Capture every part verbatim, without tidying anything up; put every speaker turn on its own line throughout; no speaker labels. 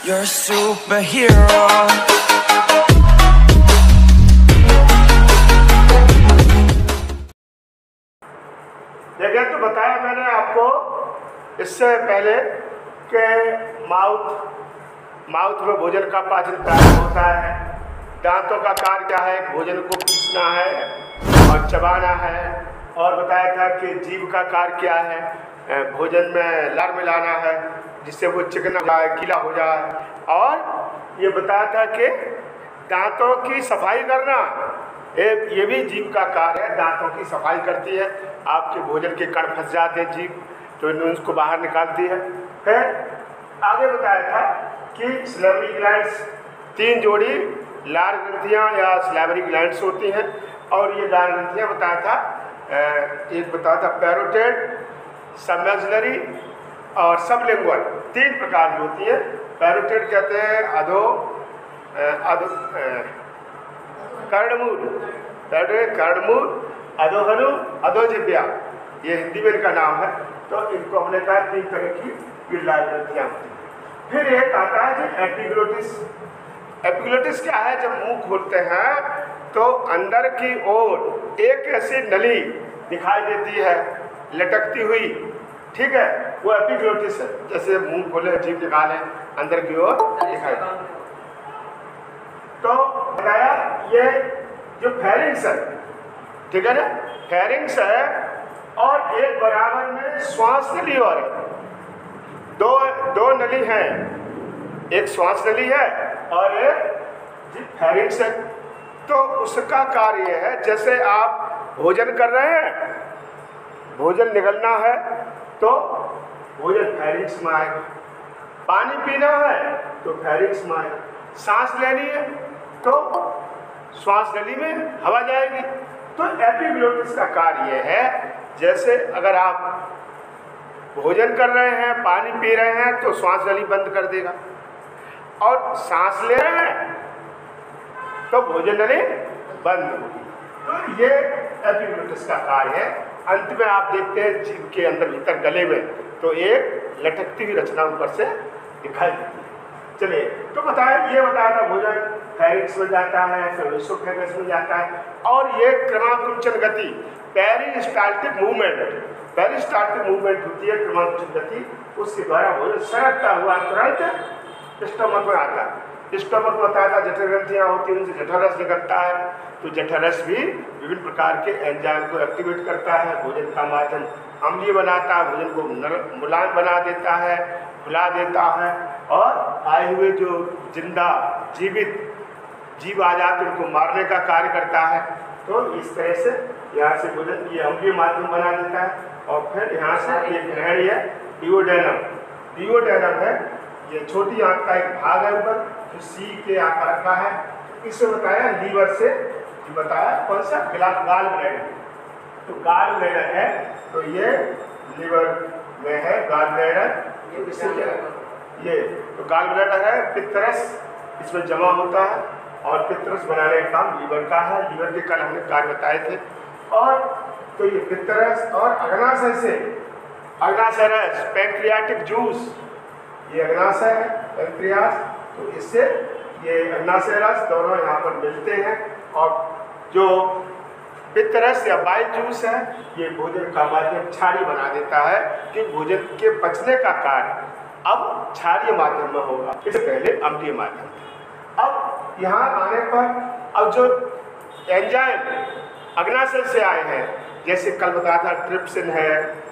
You're a superhero.
देखिए, तो बताया मैंने आपको इससे पहले कि माउथ माउथ में भोजन का पाचन प्रारंभ होता है। दांतों का कार्य क्या है? भोजन को खींचना है और चबाना है। और बताया था कि जीभ का कार्य क्या है? भोजन में लार मिलाना है जिससे वो चिकना हो जाए, गीला हो जाए। और ये बताया था कि दांतों की सफाई करना, एक ये भी जीभ का कार्य है। दांतों की सफाई करती है। आपके भोजन के कण फंस जाते हैं जीभ, तो उसको बाहर निकालती है। फिर आगे बताया था कि स्लेवरी ग्लैंड्स, तीन जोड़ी लार ग्रंथियाँ या स्लेवरी ग्लैंड्स होती हैं। और ये लार ग्रंथियाँ बताया था, एक बताया था पैरोटिड, सबमैक्सिलरी और सबलिंगुअल, तीन प्रकार की होती है। पैरोटिड कहते हैं अधो अधो कर्णमूल, पैरोटिड कर्णमूल, अधोहनु, अधोजिह्वा, ये हिंदी में इनका नाम है। तो इनको हमने कहा तीन तरह की लार ग्रंथियाँ होती हैं। फिर एक आता है जो एपिग्लोटिस। एपिग्लोटिस क्या है? जब मुंह खोलते हैं तो अंदर की ओर एक ऐसी नली दिखाई देती है लटकती हुई, ठीक है, वो एपिग्लोटिस है। जैसे मुंह खोले, जीभ निकाले, अंदर की ओर दिखाई। तो बताया ये जो फेरिंग्स है, ठीक है ना, फेरिंग्स है और एक बराबर में श्वास नली और है। दो दो नली हैं, एक श्वास नली है और एक फेरिंग्स है। तो उसका कार्य है, जैसे आप भोजन कर रहे हैं, भोजन निगलना है तो भोजन फेरिंग्स में आएगा। पानी पीना है तो फेरिंग्स में आएगा। सांस लेनी है तो श्वास नली में हवा जाएगी। तो एपिग्लोटिस का कार्य है, जैसे अगर आप भोजन कर रहे हैं, पानी पी रहे हैं तो श्वास नली बंद कर देगा, और सांस ले रहे हैं तो भोजन नली बंद होगी। तो ये एपिग्लोटिस का कार्य है। अंत में आप देखते हैं जीभ के अंदर भीतर गले में तो एक लटकती हुई रचना ऊपर से दिखाई देती है। चलिए, तो बताया ये बताया था भोजन फेरिंग्स में जाता है, फिर इसोफेगस में जाता है। और ये क्रमाकुंचन गति, पेरिस्टाल्टिक मूवमेंट, पेरिस्टाल्टिक मूवमेंट होती है क्रमाकुंचन गति, उसके द्वारा भोजन सरकता हुआ तुरंत स्टमक में आता है। स्टमक में बताया था जठर ग्रंथियाँ होती हैं, उनसे जठररस निकलता है। तो जठररस भी विभिन्न प्रकार के एंजाइम को एक्टिवेट करता है, भोजन का माध्यम अम्लीय बनाता है, भोजन को मुलायम बना देता है, फुला देता है। और आए हुए जो जिंदा जीवित जीव आ जाते उनको मारने का कार्य करता है। तो इस तरह से यहाँ से भोजन ये अम्लीय माध्यम बना देता है। और फिर यहाँ से एक ग्रहणी है डिओडेनम, डिओडेनम है, ये छोटी आंत का एक भाग है ऊपर, जो सी के आकार का है। इससे बताया लीवर से, बताया कौन सा गाल ब्लैडर, तो गाल ब्लैडर है, तो ये लीवर में है गाल ब्लैडर। इससे ये तो गाल ब्लैडर है, पित्तरस इसमें जमा होता है और पित्तरस बनाने का काम लीवर का है। लीवर के कल हमने कार्य बताए थे। और तो ये पित्तरस और अग्नाशय से, अग्नाशय रस, पैंक्रियाटिक जूस, ये अग्नाशय है पैंक्रियास, तो इससे ये अग्नाशय रस दोनों यहाँ पर मिलते हैं। और जो पित्तरस या बाइल जूस है, ये भोजन का माध्यम क्षारीय बना देता है कि भोजन के पचने का कार्य अब क्षारीय माध्यम में होगा, इससे पहले अम्लीय माध्यम था। अब यहाँ आने पर अब जो एंजाइम अग्नाशय से आए हैं, जैसे कल बताया था ट्रिप्सिन है,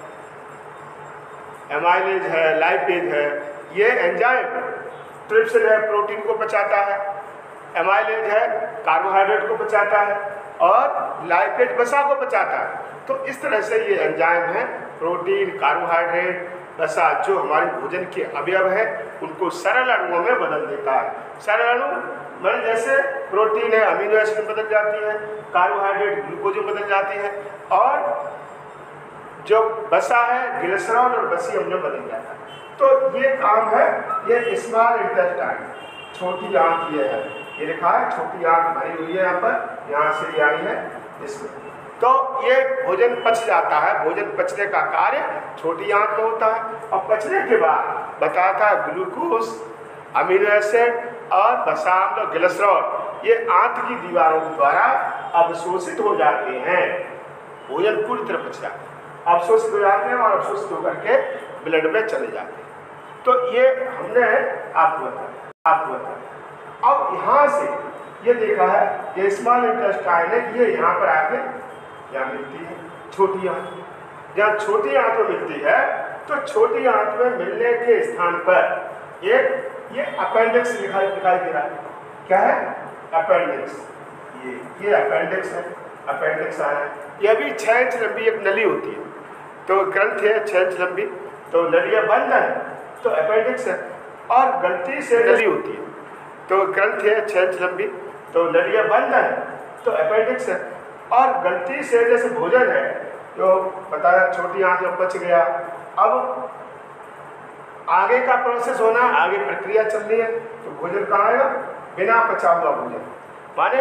एमाइलेज है, लाइपेज है, ये एंजाइम ट्रिप्सिन है प्रोटीन को पचाता है, एमाइलेज है कार्बोहाइड्रेट को पचाता है, और लाइपेज वसा को पचाता है। तो इस तरह से ये एंजाइम है, प्रोटीन, कार्बोहाइड्रेट, वसा, जो हमारे भोजन के अवयव है उनको सरल अणुओं में बदल देता है। सरल अणु मतलब जैसे प्रोटीन है अमीनो एसिड में बदल जाती है, कार्बोहाइड्रेट ग्लूकोज में बदल जाती है, और जो वसा है ग्लिसरॉल और वसी अम्ल में बदल जाता है। तो ये काम है, ये स्मॉल इंटेस्टाइन, छोटी आंत ये है, ये लिखा है छोटी आंत भरी हुई है यहाँ पर, यहाँ से आई है इसमें। तो ये भोजन पच जाता है, भोजन पचने का कार्य छोटी आंत में होता है। और पचने के बाद बताया था ग्लूकोज अमीनो एसिड और वसाम्ल और ग्लिसरॉल ये आंत की दीवारों के द्वारा अवशोषित हो जाते हैं, भोजन पूरी तरह पच जाता है, अवशोषित हो जाते हैं और अवशोषित होकर के ब्लड में चले जाते हैं। तो ये हमने आपको बताया आपको बताया अब यहाँ से ये देखा है कि स्मॉल इंटेस्टाइन है, ये यहाँ पर आके यहाँ मिलती है छोटी आंत। जहाँ छोटी आंत में मिलती है तो छोटी आंत में मिलने के स्थान पर एक ये अपेंडिक्स दिखाई दिखाई दे रहा है। क्या है? अपेंडिक्स। ये ये अपेंडिक्स है, अपेंडिक्स आ रहा है। ये भी छः इंच लंबी एक नली होती है, तो ग्रंथ है छः इंच लंबी, तो नलियाँ बंद है तो अपेंडिक्स है। और गलती से नली होती है तो ग्रंथ है छः इंच लंबी, तो नलियाँ बंद है तो अपेंडिक्स है। और गलती से जैसे भोजन है जो बताया छोटी आंत में पच गया, अब आगे का प्रोसेस होना, आगे प्रक्रिया चलनी है, तो भोजन कहाँ आएगा? बिना पचा हुआ भोजन, माने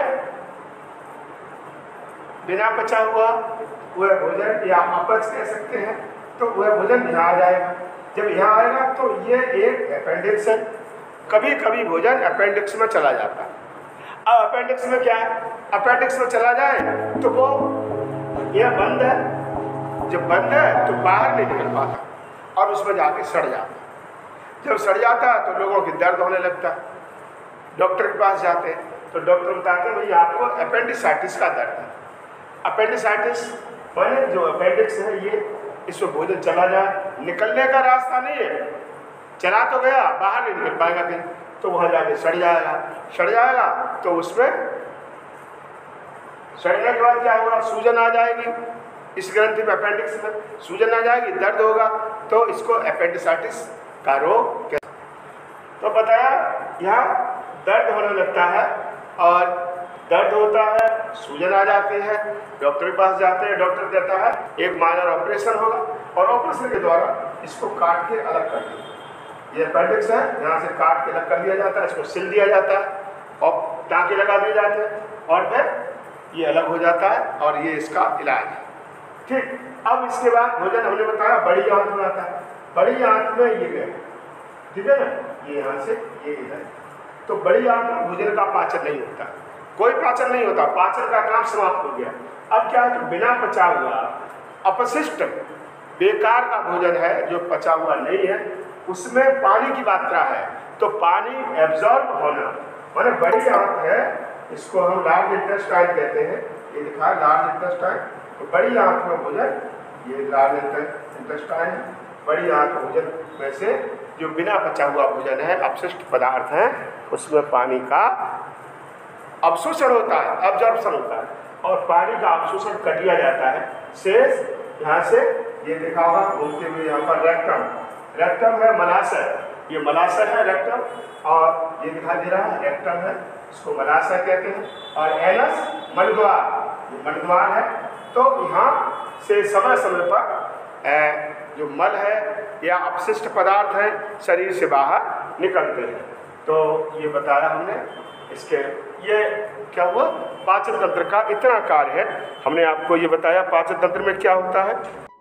बिना पचा हुआ वह भोजन या अपच कह सकते हैं, तो वह भोजन यहाँ आ जाएगा। जब यहाँ आएगा तो ये एक अपेंडिक्स है। कभी कभी भोजन अपेंडिक्स में चला जाता है। अब अपेंडिक्स में क्या है? अपेंडिक्स में चला जाए तो वो यह बंद है, जब बंद है तो बाहर नहीं निकल पाता और उसमें जाके सड़ जाता। जब सड़ जाता है तो लोगों की दर्द होने लगता है, डॉक्टर के पास जाते हैं तो डॉक्टर बताते हैं भाई आपको अपेंडिसाइटिस का दर्द है। अपेंडिसाइटिस माने जो अपेंडिक्स है ये, इसमें भोजन चला जाए, निकलने का रास्ता नहीं है, चला तो गया बाहर नहीं निकल पाएगा कहीं, तो वहाँ जाके सड़ जाएगा। सड़ जाएगा तो उसमें सड़ने के बाद क्या होगा? सूजन आ जाएगी, इस ग्रंथि में अपेंडिक्स में सूजन आ जाएगी, दर्द होगा, तो इसको अपेंडिसाइटिस का रोग कहते हैं। तो बताया यहाँ दर्द होने लगता है और दर्द होता है, सूजन आ जाती है, डॉक्टर के पास जाते हैं, डॉक्टर कहता है एक माइनर ऑपरेशन होगा और ऑपरेशन के द्वारा इसको काट के अलग कर दिया। ये अपेंडिक्स है, यहाँ से काट के अलग कर दिया जाता है, इसको सिल दिया जाता है और टाँके लगा दिए जाते हैं और फिर ये अलग हो जाता है और ये इसका इलाज है। ठीक, अब इसके बाद भोजन हमने बताया बड़ी आंत में आता है। बड़ी आंत में ये गए, ठीक है ना, ये यहाँ से ये इधर, तो बड़ी आंत में भोजन का पाचन नहीं होता, कोई पाचन नहीं होता, पाचन का काम समाप्त हो गया। अब क्या है? तो बिना पचा हुआ अपशिष्ट बेकार का भोजन है जो पचा हुआ नहीं है, उसमें पानी की मात्रा है, तो पानी एब्जॉर्ब होना, माने बड़ी आंत है, इसको हम लार्ज इंटेस्टाइन कहते हैं, ये लिखा है लार्ज इंटेस्टाइन। तो बड़ी आंत में भोजन, ये लार्ज इंटेस्टाइन है, बड़ी आंत भोजन में से जो बिना पचा हुआ भोजन है, अपशिष्ट पदार्थ हैं, उसमें पानी का अवशोषण होता है, अब्जॉर्प्शन होता है और पानी का अवशोषण कर लिया जाता है। शेष यहाँ से ये देखा होगा घूमते हुए यहाँ पर रेक्टम, रेक्टम है मलाशय, ये मलाशय है रेक्टम, और ये दिखाई दे रहा है रेक्टम है, इसको मलाशय कहते हैं। और एनस मलद्वार, ये मलद्वार है, तो यहाँ से समय समय पर जो मल है या अपशिष्ट पदार्थ हैं शरीर से बाहर निकलते हैं। तो ये बताया हमने। इसके ये क्या हुआ? पाचन तंत्र का इतना कार्य है, हमने आपको ये बताया पाचन तंत्र में क्या होता है।